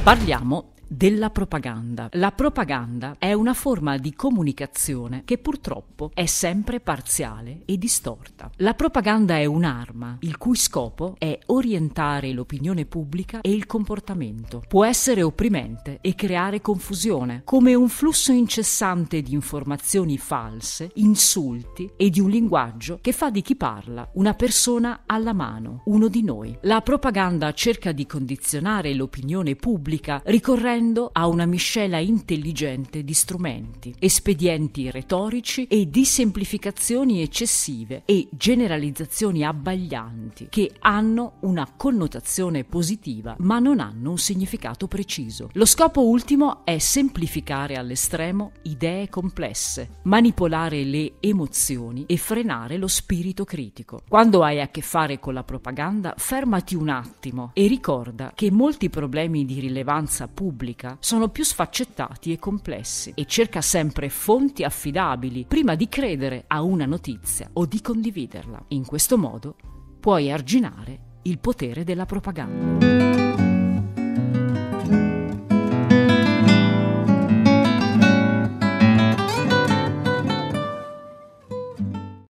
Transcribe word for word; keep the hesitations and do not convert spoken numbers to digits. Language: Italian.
Parliamo della propaganda. La propaganda è una forma di comunicazione che purtroppo è sempre parziale e distorta. La propaganda è un'arma il cui scopo è orientare l'opinione pubblica e il comportamento. Può essere opprimente e creare confusione, come un flusso incessante di informazioni false, insulti e di un linguaggio che fa di chi parla una persona alla mano, uno di noi. La propaganda cerca di condizionare l'opinione pubblica ricorrendo a una miscela intelligente di strumenti, espedienti retorici e di semplificazioni eccessive e generalizzazioni abbaglianti che hanno una connotazione positiva ma non hanno un significato preciso. Lo scopo ultimo è semplificare all'estremo idee complesse, manipolare le emozioni e frenare lo spirito critico. Quando hai a che fare con la propaganda, fermati un attimo e ricorda che molti problemi di rilevanza pubblica sono più sfaccettati e complessi, e cerca sempre fonti affidabili prima di credere a una notizia o di condividerla. In questo modo puoi arginare il potere della propaganda.